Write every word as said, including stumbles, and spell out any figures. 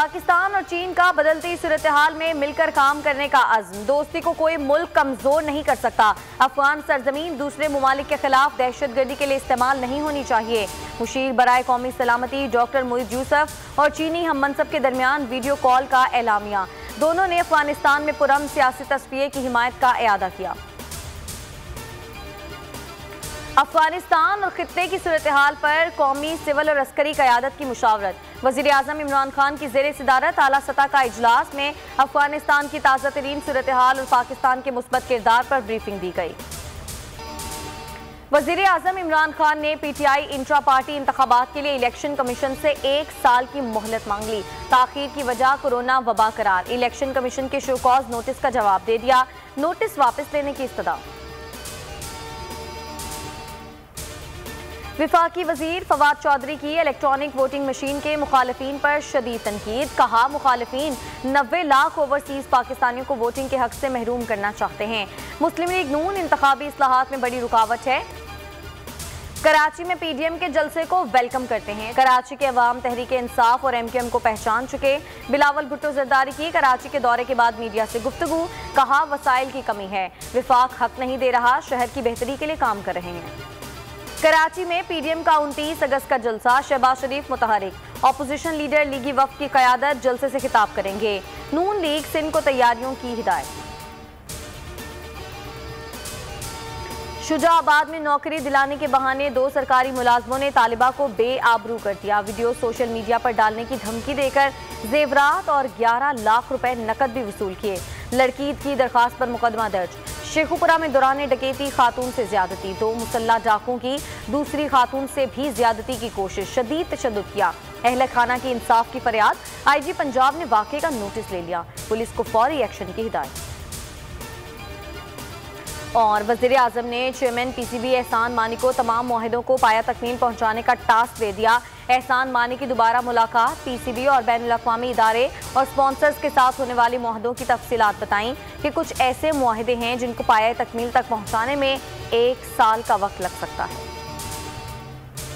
पाकिस्तान और चीन का बदलती सूरत हाल में मिलकर काम करने का अज़्म। दोस्ती को कोई मुल्क कमजोर नहीं कर सकता। अफगान सरजमीन दूसरे ममालिक के खिलाफ दहशतगर्दी के लिए इस्तेमाल नहीं होनी चाहिए। मुशीर बराए कौमी सलामती डॉक्टर मोइज यूसुफ और चीनी हम मनसब के दरमियान वीडियो कॉल का एलामिया। दोनों ने अफगानिस्तान में पुरअमन सियासी तस्फिये की हिमायत का इयादा किया। अफगानिस्तान और खित्ते की सूरत हाल पर कौमी सिविल और अस्करी क़यादत की मुशावरत। वज़ीर आज़म इमरान खान की ज़ेर सदारत आला सतह का इजलास में अफगानिस्तान की ताज़ा तरीन सूरत हाल और पाकिस्तान के मुस्बत किरदार पर ब्रीफिंग दी गई। वज़ीर आज़म इमरान खान ने P T I intra party इंतखाबात के लिए इलेक्शन कमीशन से एक साल की मोहलत मांग ली। ताख़ीर की वजह कोरोना वबा करार। इलेक्शन कमीशन के शो कॉज नोटिस का जवाब दे दिया। नोटिस वापस लेने की इस्तदा। विफाकी वजीर फवाद चौधरी की इलेक्ट्रॉनिक वोटिंग मशीन के मुखालिफिन पर शदीद तनकीद। कहा, मुखालिफिन नब्बे लाख ओवरसीज पाकिस्तानियों को वोटिंग के हक से महरूम करना चाहते हैं। मुस्लिम लीग नून इंतखाबी इस्लाहात में बड़ी रुकावट है। कराची में पी डी एम के जलसे को वेलकम करते हैं। कराची के अवाम तहरीक इंसाफ और एम क्यू एम को पहचान चुके। बिलावल भुट्टो जरदारी की कराची के दौरे के बाद मीडिया से गुफ्तगू। कहा, वसाइल की कमी है, विफाक हक नहीं दे रहा, शहर की बेहतरी के लिए काम कर रहे हैं। कराची में पी डी एम का उनतीस अगस्त का जलसा। शहबाज शरीफ मुतहरिक। अपोजिशन लीडर लीगी वफ्द की क़यादत जलसे से खिताब करेंगे। नून लीग सिंध को तैयारियों की हिदायत। शुजाआबाद में नौकरी दिलाने के बहाने दो सरकारी मुलाजमों ने तालिबा को बेआबरू कर दिया। वीडियो सोशल मीडिया पर डालने की धमकी देकर जेवरात और ग्यारह लाख रुपए नकद भी वसूल किए। लड़की की दरखास्त पर मुकदमा दर्ज। शेखुपुरा में दौरान डकैती खातून से ज्यादती। दो मुसल्ला डाकुओं की दूसरी खातून से भी ज्यादती की कोशिश। शदीद तशद्दुद किया। अहले खाना की इंसाफ की फरियाद। आई जी पंजाब ने वाक़े का नोटिस ले लिया। पुलिस को फौरी एक्शन की हिदायत। और वज़ीर आज़म ने चेयरमैन पी सी बी एहसान मानी को तमाम मुआहिदों को पाया तकमील पहुँचाने का टास्क दे दिया। एहसान मानी की दोबारा मुलाकात। पी सी बी और बैनुल अक़वामी इदारे और स्पॉन्सर्स के साथ होने वाली मुआहदों की तफसीलात बताईं कि कुछ ऐसे मुआहिदे हैं जिनको पाया तकमील तक पहुँचाने में एक साल का वक्त लग सकता है।